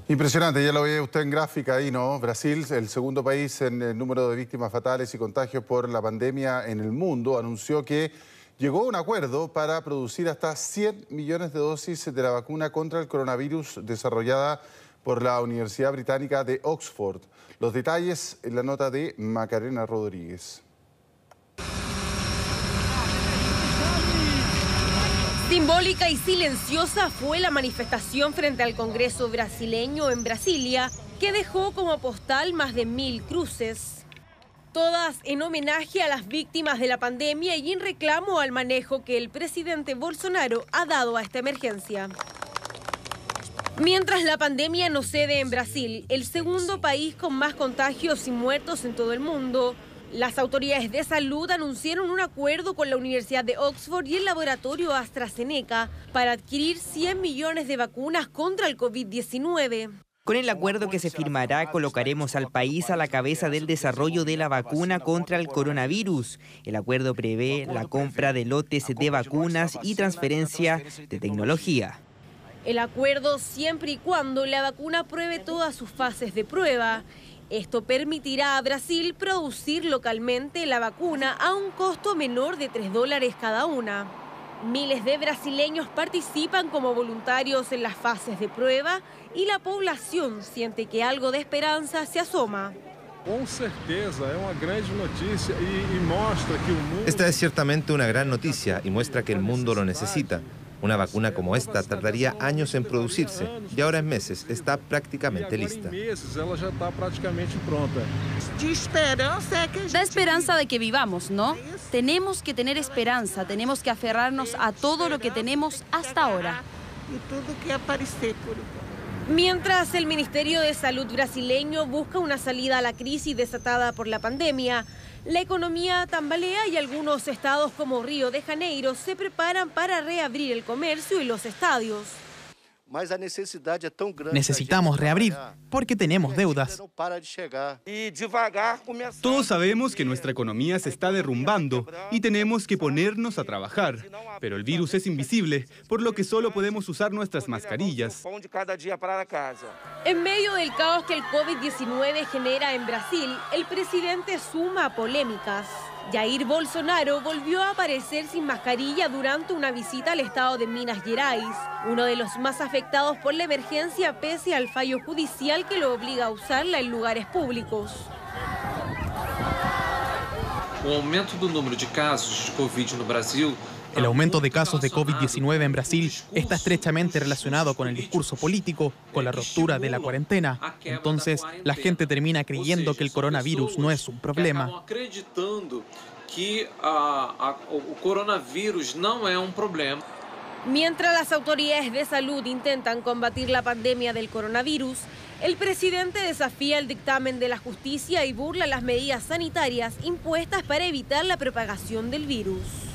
Impresionante, ya lo ve usted en gráfica ahí, ¿no? Brasil, el segundo país en el número de víctimas fatales y contagios por la pandemia en el mundo, anunció que llegó a un acuerdo para producir hasta 100 millones de dosis de la vacuna contra el coronavirus desarrollada por la Universidad Británica de Oxford. Los detalles en la nota de Macarena Rodríguez. Simbólica y silenciosa fue la manifestación frente al Congreso brasileño en Brasilia, que dejó como postal más de 1000 cruces. Todas en homenaje a las víctimas de la pandemia y en reclamo al manejo que el presidente Bolsonaro ha dado a esta emergencia. Mientras la pandemia no cede en Brasil, el segundo país con más contagios y muertos en todo el mundo, las autoridades de salud anunciaron un acuerdo con la Universidad de Oxford y el laboratorio AstraZeneca para adquirir 100 millones de vacunas contra el COVID-19. Con el acuerdo que se firmará, colocaremos al país a la cabeza del desarrollo de la vacuna contra el coronavirus. El acuerdo prevé la compra de lotes de vacunas y transferencia de tecnología. El acuerdo siempre y cuando la vacuna pruebe todas sus fases de prueba. Esto permitirá a Brasil producir localmente la vacuna a un costo menor de $3 cada una. Miles de brasileños participan como voluntarios en las fases de prueba y la población siente que algo de esperanza se asoma. Esta es ciertamente una gran noticia y muestra que el mundo lo necesita. Una vacuna como esta tardaría años en producirse y ahora en meses está prácticamente lista. Da esperanza de que vivamos, ¿no? Tenemos que tener esperanza, tenemos que aferrarnos a todo lo que tenemos hasta ahora. Mientras el Ministerio de Salud brasileño busca una salida a la crisis desatada por la pandemia, la economía tambalea y algunos estados como Río de Janeiro se preparan para reabrir el comercio y los estadios. Necesitamos reabrir porque tenemos deudas. Todos sabemos que nuestra economía se está derrumbando y tenemos que ponernos a trabajar. Pero el virus es invisible, por lo que solo podemos usar nuestras mascarillas. En medio del caos que el COVID-19 genera en Brasil, el presidente suma polémicas. Jair Bolsonaro volvió a aparecer sin mascarilla durante una visita al estado de Minas Gerais, uno de los más afectados por la emergencia pese al fallo judicial que lo obliga a usarla en lugares públicos. El aumento de casos de COVID-19 en Brasil está estrechamente relacionado con el discurso político, con la ruptura de la cuarentena. Entonces, la gente termina creyendo que el coronavirus no es un problema. Mientras las autoridades de salud intentan combatir la pandemia del coronavirus, el presidente desafía el dictamen de la justicia y burla las medidas sanitarias impuestas para evitar la propagación del virus.